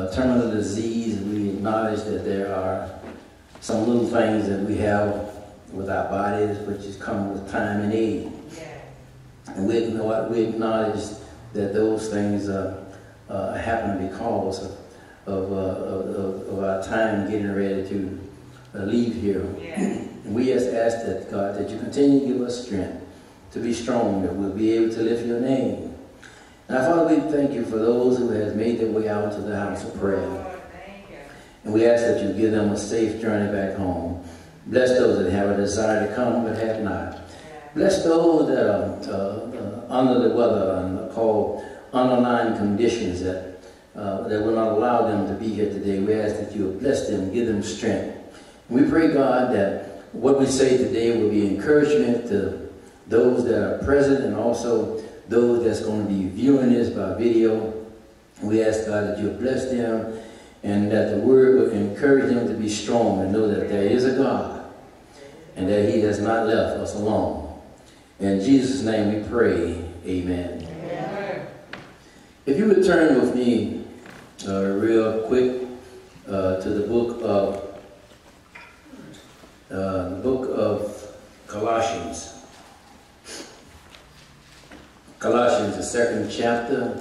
terminal disease. We acknowledge that there are some little things that we have with our bodies, which is come with time and age. And we acknowledge that those things happen because of our time getting ready to leave here. And we just ask that, God, that you continue to give us strength to be strong, that we'll be able to lift your name. Now, Father, we thank you for those who have made their way out to the house of prayer. And we ask that you give them a safe journey back home. Bless those that have a desire to come but have not. Bless those that are under the weather and called underlying conditions that will not allow them to be here today. We ask that you will bless them, give them strength. And we pray, God, that what we say today will be encouragement to those that are present and also those that's going to be viewing this by video. We ask, God, that you'll bless them and that the word will encourage them to be strong and know that there is a God and that he has not left us alone. In Jesus' name we pray, amen. Amen. If you would turn with me real quick to the book of Colossians. Colossians, the 2nd chapter.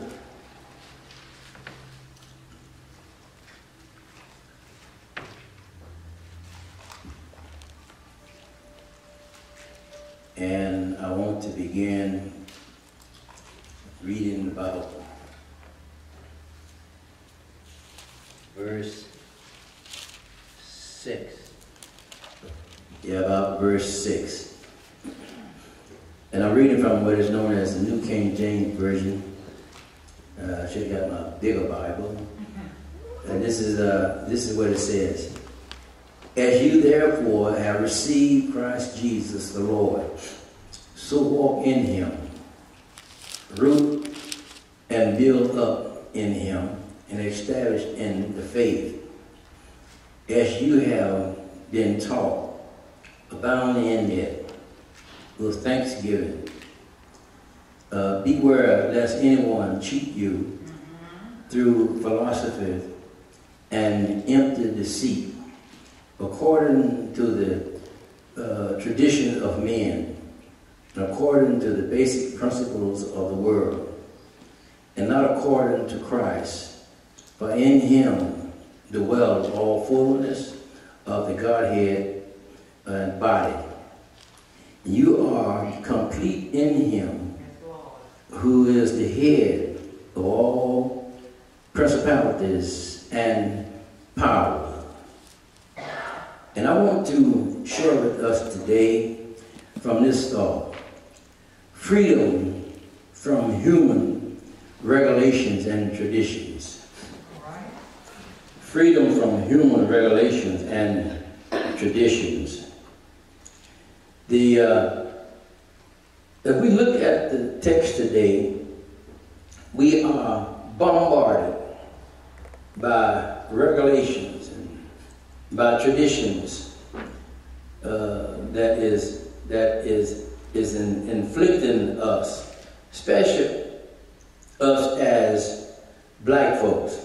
And I want to begin reading about verse 6. Yeah, about verse 6. And I'm reading from what is known as the New King James Version. I should have got my bigger Bible. And this is what it says. As you therefore have received Christ Jesus the Lord, so walk in him, root and build up in him, and establish in the faith, as you have been taught, abounding in it, with thanksgiving. Beware lest anyone cheat you through philosophy and empty deceit, according to the tradition of men, according to the basic principles of the world, and not according to Christ. For in him dwells all fullness of the Godhead and body. You are complete in him, who is the head of all principalities and power. And I want to share with us today from this thought, freedom from human regulations and traditions. Freedom from human regulations and traditions. If we look at the text today, we are bombarded by regulations and by traditions that is inflicting us, especially us as black folks.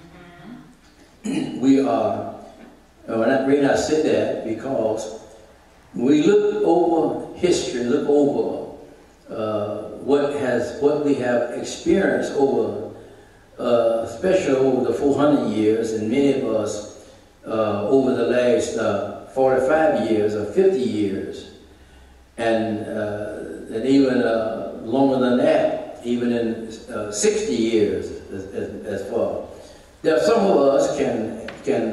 We are, when I say that, because we look over history, look over what we have experienced over, especially over the 400 years, and many of us over the last 45 years or 50 years, and even longer than that, even in 60 years as far. There, some of us can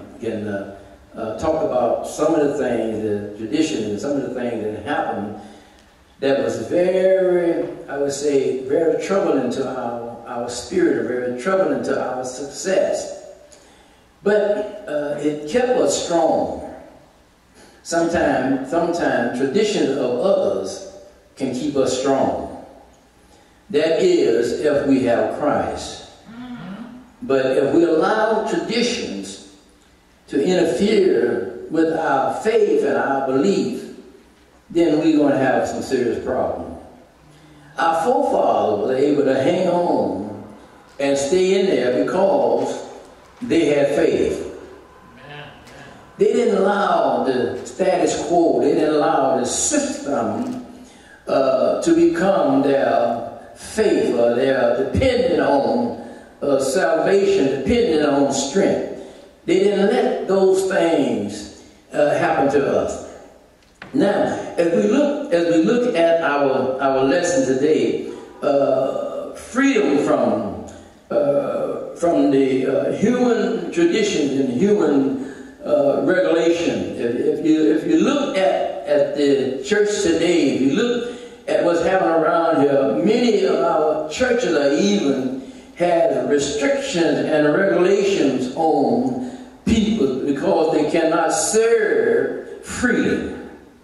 talk about some of the things, the traditions, and some of the things that happened that was very, I would say, very troubling to our spirit, or very troubling to our success. But it kept us strong. Sometimes traditions of others can keep us strong. That is, if we have Christ. But if we allow traditions to interfere with our faith and our belief, then we're going to have some serious problems. Our forefathers were able to hang on and stay in there because they had faith. They didn't allow the status quo, they didn't allow the system to become their faith, or their dependent on salvation, dependent on strength. They didn't let those things happen to us. Now, as we look at our lesson today, freedom from the human traditions and human regulation. If you look at the church today, if you look at what's happening around here, many of our churches are even have restrictions and regulations on people because they cannot serve freely.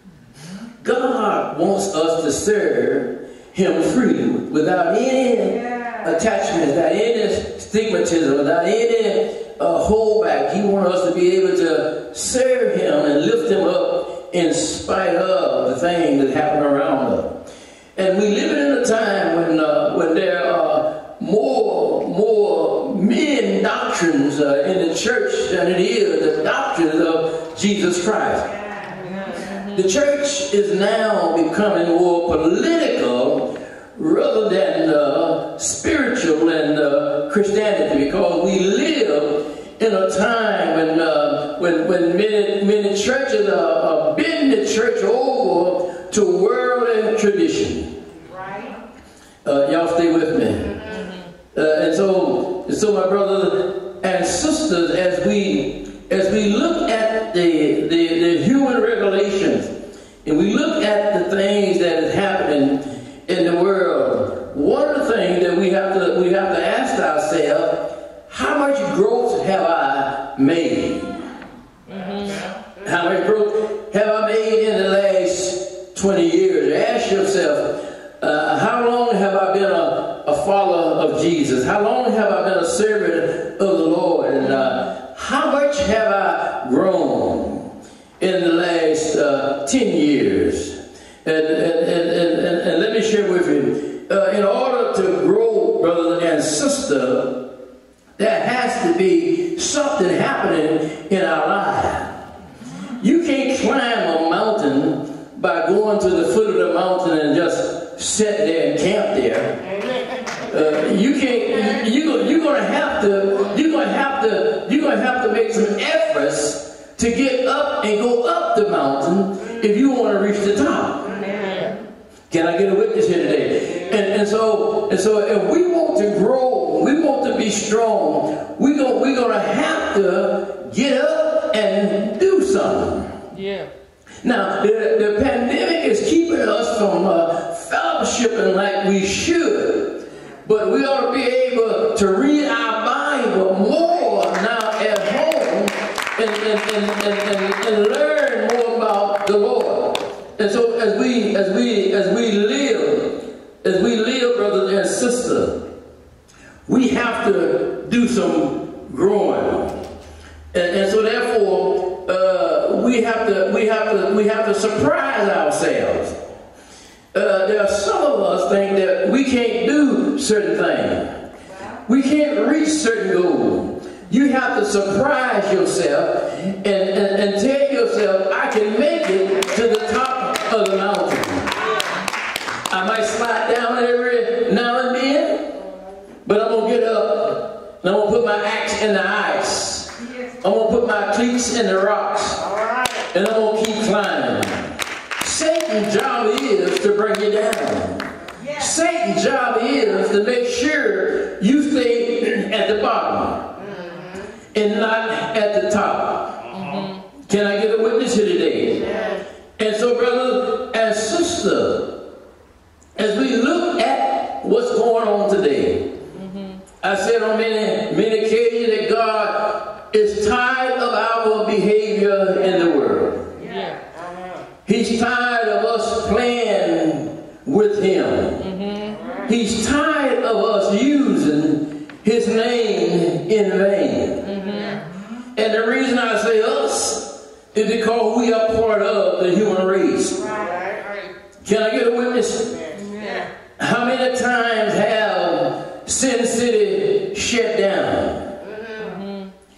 God wants us to serve Him freely, without any attachment, without any stigmatism, without any holdback. He wants us to be able to serve Him and lift Him up in spite of the things that happen around us. And we live in a time when there are more men doctrines in the church than it is the doctrines of Jesus Christ. The church is now becoming more political rather than spiritual and Christianity, because we live in a time when many churches are bending the church over to worldly tradition. Right. Y'all stay with me. And so my brothers and sisters, as we look at the human regulations, and we look at the things that is happening in the world, one of the things that we have to ask ourselves: how much growth have I made? How much growth have I made in the last 20 years? Ask yourself, how long have I been a follower of Jesus? How long have I been a servant of the Lord? And how much have I grown in the last 10 years? And let me share with you, in order to grow, brother and sister, there has to be something happening in our life. You can't climb a mountain by going to the foot of the mountain and just sit there and camp there. You can't. You're gonna have to make some efforts to get up and go up the mountain if you want to reach the top. Can I get a witness here today? And so if we want to grow, we want to be strong, we're gonna have to get up and do something. Yeah. Now the pandemic is keeping us from fellowshipping like we should, but we ought to be able to read our Bible more now at home and learn more about the Lord. And so as we live, brothers and sisters, we have to do some growing. And so therefore we have to surprise ourselves. There are some of us think that we can't do certain things. We can't reach certain goals. You have to surprise yourself and tell yourself, I can make it to the top of the mountain. I might slide down every now and then, but I'm going to get up and I'm going to put my axe in the ice. I'm going to put my cleats in the rocks, and I'm going to keep climbing. Satan's job is to bring you down. Satan's job is to make sure you stay at the bottom and not at the top. Can I get a witness here today? And so, brothers and sisters, as we look at what's going on today, I said on many occasions that God is tired of our behavior in the world. He's tired of us playing with Him. He's tired of us using His name in vain. And the reason I say us is because we are part of the human race. Can I get a witness? How many times have Sin City shut down?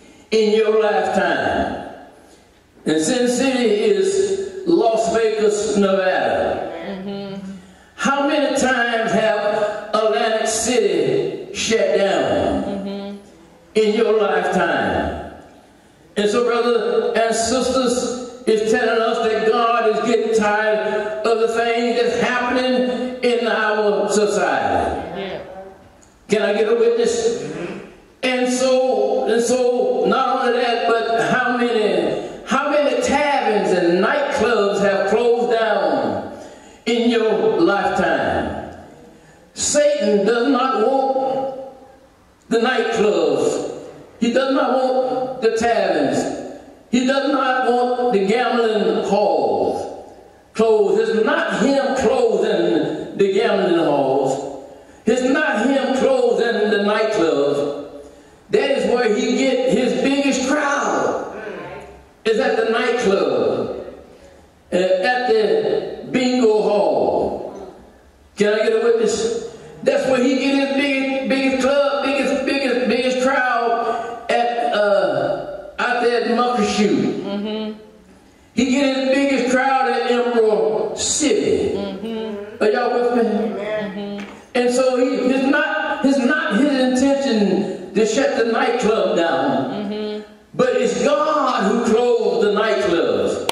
And Sin City is Las Vegas, Nevada. How many times have Atlantic City shut down in your lifetime? And so, brothers and sisters, it's telling us that God is getting tired of the things that's happening in our society. Can I get a witness? And so, not only that, but how many taverns and nightclubs have closed down in your lifetime? Satan does not want the nightclubs. He does not want the taverns. He does not want the gambling halls closed. It's not him closing the gambling halls. It's not him closing the nightclubs. That is where he gets his biggest crowd. Is at the nightclub, at the bingo hall. Can I get a witness? That's where he gets his biggest club, biggest crowd at out there at Muckleshoot. He gets his biggest crowd at Emerald City. Are y'all with me? And so it's not his intention to shut the nightclub down. But it's God who closed the nightclubs.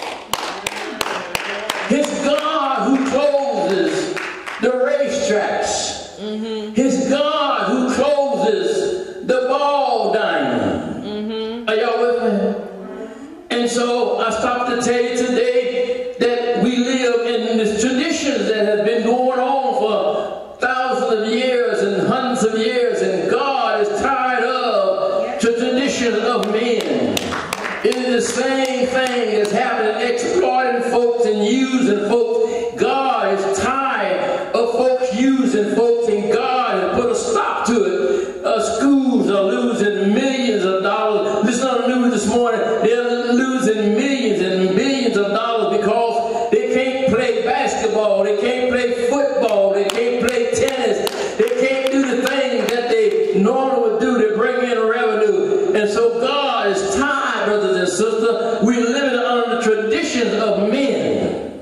It's God who closes the racetracks. It's God who closes the ball diamond. Are y'all with me? And so I stopped to tell you today that we live in this traditions that have been going on for thousands of years and hundreds of years, and God is tired of the traditions of men. It is the same thing that's happening, exploiting folks and using folks. God is tired of folks using folks, and God has put a stop to it. Schools are losing millions of dollars. Listen on the news this morning, they're losing millions and billions of dollars because they can't play basketball, they can't play football, they can't play tennis, they can't do the things that they normally would do to bring in revenue. And so God is tired, brothers and sisters. We live under the traditions of men.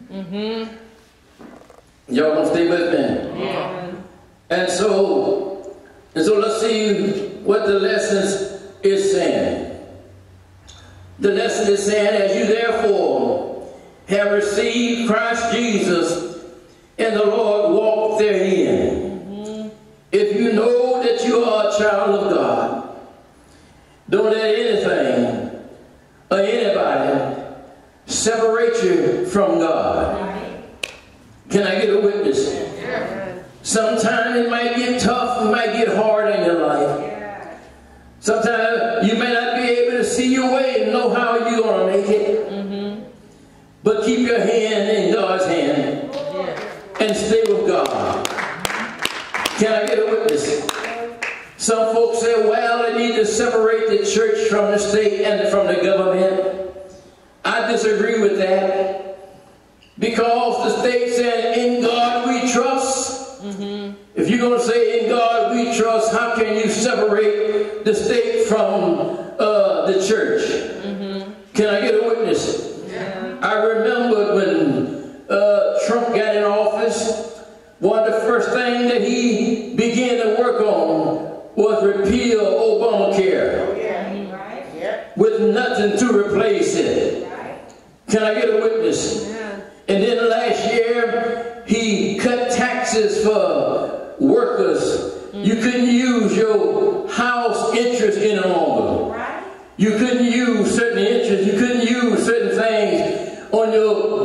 Y'all gonna stay with me? Yeah. And so let's see what the lesson is saying. The lesson is saying, as you therefore have received Christ Jesus and the Lord walk therein. If you know that you are a child of God, don't let anything or anybody separate you from God. Can I get a witness? Sometimes it might get tough, it might get hard in your life. Sometimes you may not be able to see your way and know how you're going to make it. But keep your hand in God's hand and stay with God. Can I get a witness? Some folks say, well, they need to separate the church from the state and from the government. I disagree with that. Because the state said, in God we trust. If you're going to say, in God we trust, how can you separate the state from the church? Can I get a witness? I remember when Trump got in office, one of the first things that he began to work on was repeal Obamacare with nothing to replace it. Can I get a witness? And then last year, he cut taxes for workers. You couldn't use your house interest any longer. You couldn't use certain interests. You couldn't use certain things on your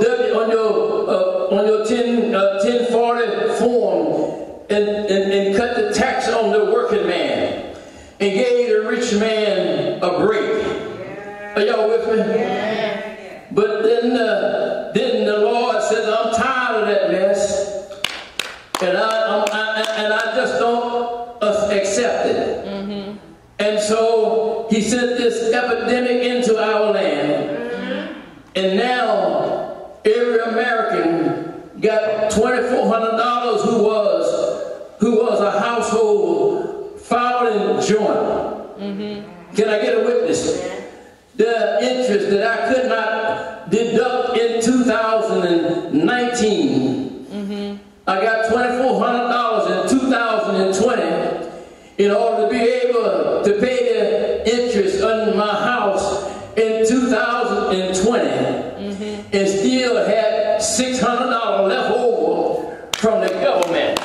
1040 form and cut the tax on the working man and gave the rich man a break. Are y'all with me? But then the Lord says, I'm tired of that mess, and I just don't accept it. And so he sent this epidemic into our land, and now every American got $2,400 who was a household filing joint. Can I get a witness? the interest that I could not deduct in 2019. I got $2,400 in 2020 in order to be able to pay the interest on my house in 2020, and still had $600 left over from the government.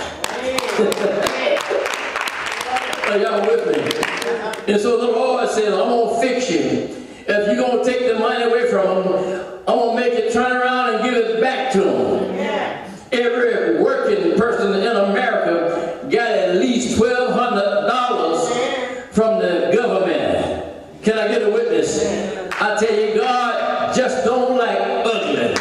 Are y'all with me? And so the Lord said, I'm going to fix you. If you're going to take the money away from them, I'm going to make you turn around and give it back to them. Every working person in America got at least $1,200 from the government. Can I get a witness? I tell you, God just don't like ugly.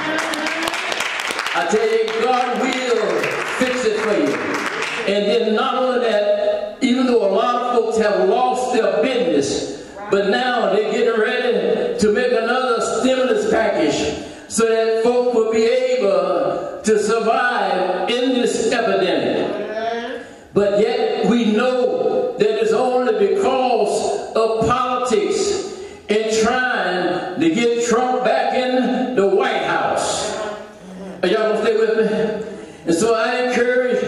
I tell you, God will fix it for you. And then not only that, even though a lot of folks have lost their business, but now they're getting ready to make another stimulus package so that folks will be able to survive in this epidemic. But yet we know that it's only because of politics and trying to get Trump back in the White House. Are y'all gonna stay with me? And so I encourage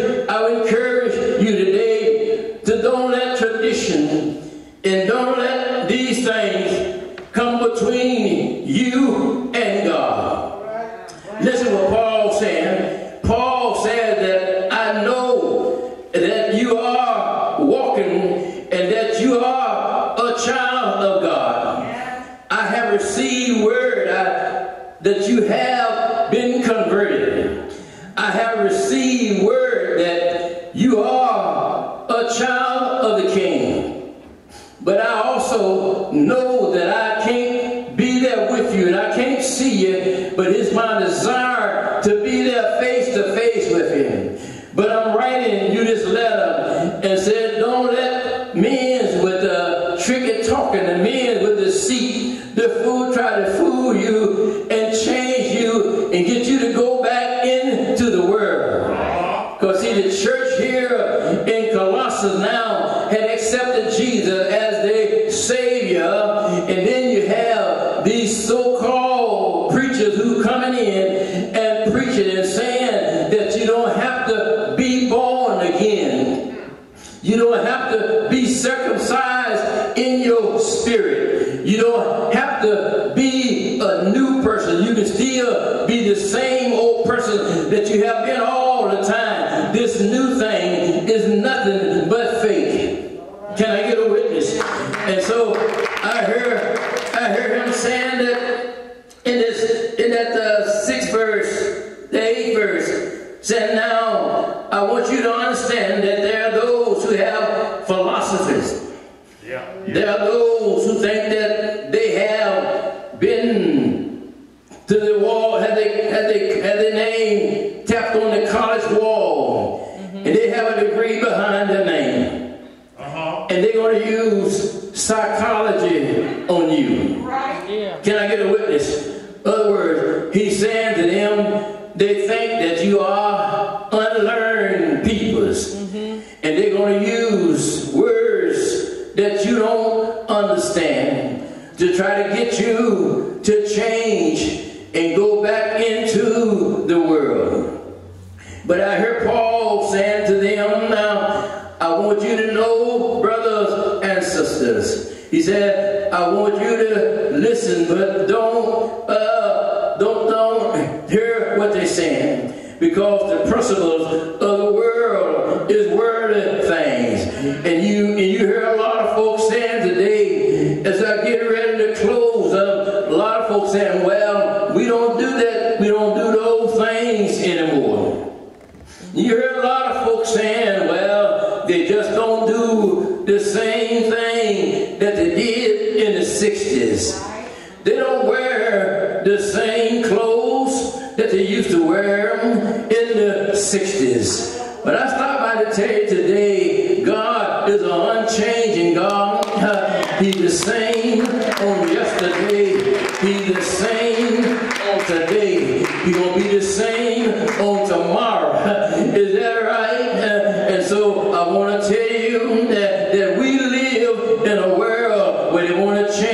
you today to don't let tradition and don't let these things come between you and God. Listen what Paul's saying. Paul said that I know that you are walking and that you are a child of God. I have received word that you have been converted. I have received word that you are a child of the King. But I also know that I can't be there with you and I can't see you, but it's my desire to be there face to face with him. But I'm writing you this letter and said, don't let men with the tricky talking, the men with the deceit, the fool try to fool you and change you and get you to go back into the world. Because see, the church here in Colossians now had accepted Jesus as their Savior, and then you have these so-called preachers who coming in and preaching and saying that you don't have to be born again. You don't have to be circumcised in your spirit. You don't have to be a new person. You can still be the same old person that you have been all the time. This new thing is nothing but fake. Can I get a witness? And so I heard him saying that in that 6th verse, the 8th verse, said, now I want you to understand that there are those who have philosophies. There are those who think that they have been to the wall, had their name tapped on the college wall, and they have a degree behind their name. And they're going to use psychology on you. Can I get a witness? In other words, he's saying to them, they think that you are unlearned peoples. And they're going to use words that you don't understand to try to get you to change and go back into the world. But I heard Paul saying to them, now, I want you to know, brothers and sisters, he said, I want you to listen, but don't hear what they're saying, because the principles of the world is worldly things. And you hear a lot of folks saying today, as I get ready to close up, a lot of folks saying, well, we don't do that, we don't do those things anymore. You hear a lot of folks saying, well, they just don't do the same thing that they did in the 60s. They don't wear the same clothes that they used to wear in the 60s. But I stopped by to tell you today, God is an unchanging God. He's the same on yesterday. He's the same on today. He's going to be the same on tomorrow. Is that right? And so I want to tell you that we live in a world where they want to change the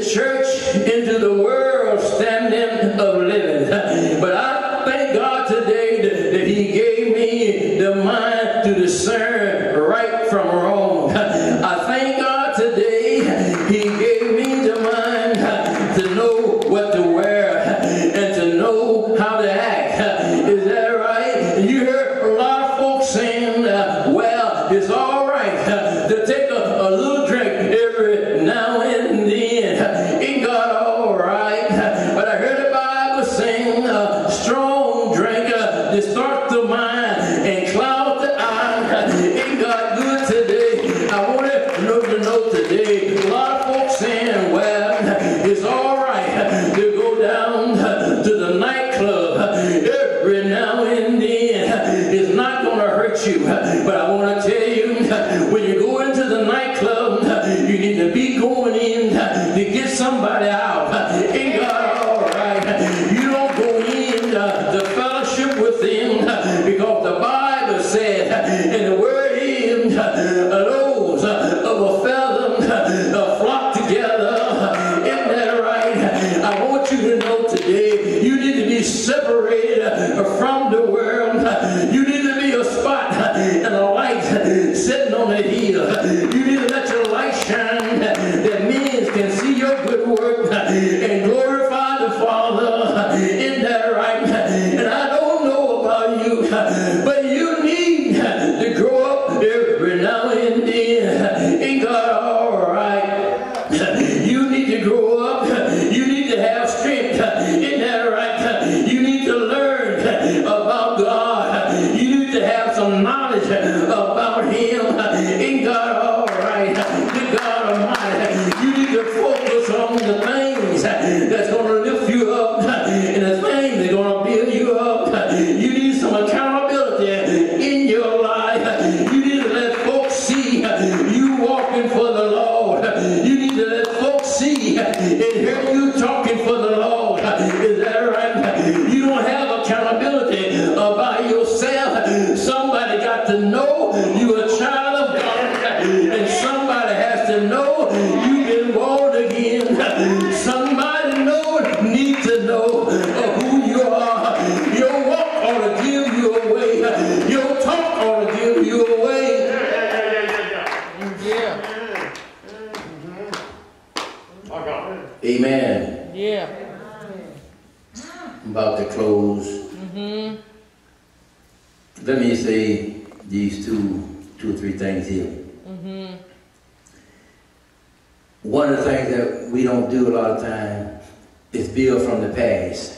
church into the world standard of living. But I thank God today that He gave me the mind to discern right from wrong. I thank God today He gave me the mind to know what to wear and to know how to act. Is that right? You heard a lot of folks saying, well, it's all right to take a little drink every now and then. Ain't God all right? But I heard the Bible saying strong drink that starts the mind and clouds the eye. Ain't God good today? I want to know today. A lot of folks saying, well, it's all right to go down to the nightclub every now and then. It's not going to hurt you. But I want to tell you, when you go into the nightclub, you need to be going in to get somebody out. Ain't God all right? You don't go in to fellowship with them because the Bible said, and the word is, those of a feather flock together. Isn't that right? I want you to know today, you need to be separated from the world. You need to be a spot and a light sitting on a hill. You need to let your light shine that men can see your good work and glorify the Father. Isn't that right? And I don't know about you, but you need to grow up every now and then. Ain't God all right? You need to grow up. You need to have strength. Isn't that right? You need to learn about God. You need to have some knowledge about Him. Ain't God all right? Good God Almighty. You need to focus on the things that's going to lift you up and the things that's going to build you up. You need some accountability in your life. You need to let folks see you walking for the Lord. You need to let folks see and hear you talking for the Lord. Is that right? You don't have accountability by yourself. Somebody got to know you're a child of God, and somebody has to know you've been born again. Somebody needs to know who you are. Your walk ought to give you away. Your talk ought to give you away. Yeah. Amen. Yeah. I'm about to close. Let me say these two or three things here. One of the things that we don't do a lot of time is build from the past.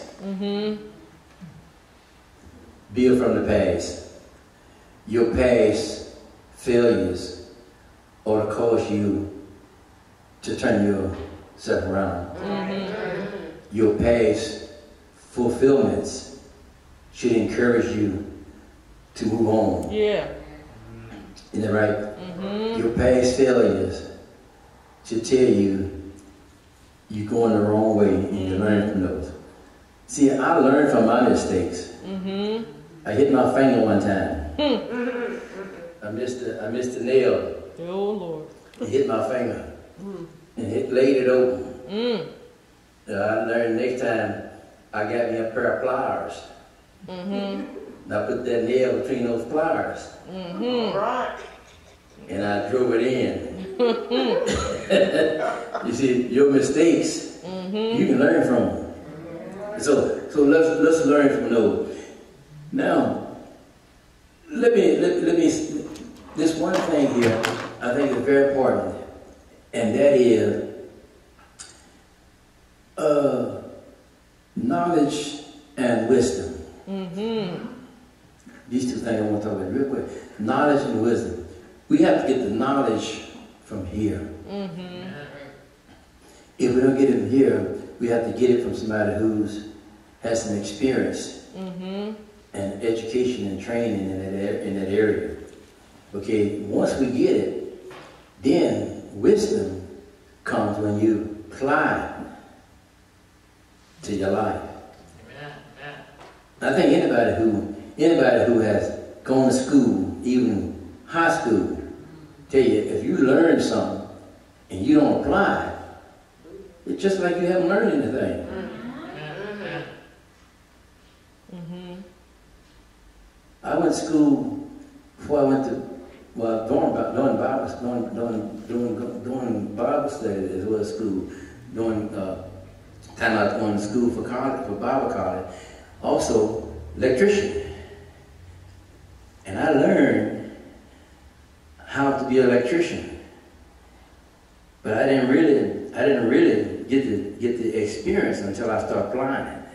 Build from the past. Your past failures ought to cause you to turn yourself around. Your past fulfillments should encourage you to move on. Yeah. Isn't that right? Your past failures should tell you you're going the wrong way and you learn from those. See, I learned from my mistakes. I hit my finger one time. I missed the nail. Oh, Lord. It hit my finger. And it laid it open. I learned next time I got me a pair of pliers. And I put that nail between those pliers. Right. And I drove it in. You see, your mistakes, you can learn from them. So let's learn from those. Now, let me this one thing here I think is very important, and that is knowledge and wisdom. These two things I want to talk about real quick. Knowledge and wisdom. We have to get the knowledge from here. If we don't get it from here, we have to get it from somebody who's has some experience and education and training in that area. Okay, once we get it, then wisdom comes when you apply it to your life. I think anybody who has gone to school, even high school, tell you if you learn something and you don't apply it, It's just like you haven't learned anything. I went to school before I went to, well, doing Bible study as well as school, doing time I was going to school for college, for Bible college, also electrician. And I learned how to be an electrician, but I didn't really get the experience until I started applying it.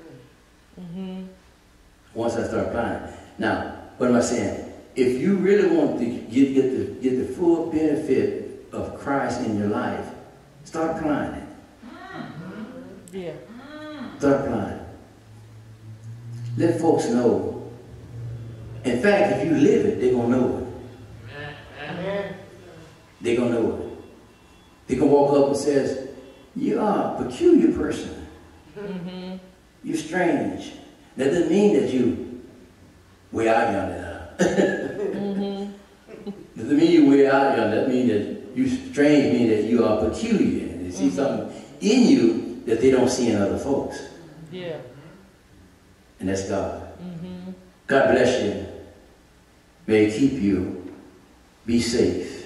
Once I started applying it. Now, what am I saying? If you really want to get the full benefit of Christ in your life, start applying it. Yeah. Start applying it. Let folks know. In fact, if you live it, they're going to know it. They're going to know it. They can walk up and says, you are a peculiar person. You're strange. That doesn't mean that you way out yonder. Doesn't mean you way out yonder. That means that you strange means that you are peculiar. And they see something in you that they don't see in other folks. Yeah. And that's God. God bless you. May He keep you. Be safe.